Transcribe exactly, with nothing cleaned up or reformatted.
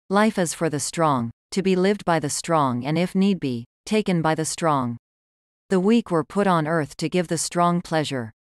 Life is for the strong, to be lived by the strong and if need be, taken by the strong. The weak were put on earth to give the strong pleasure.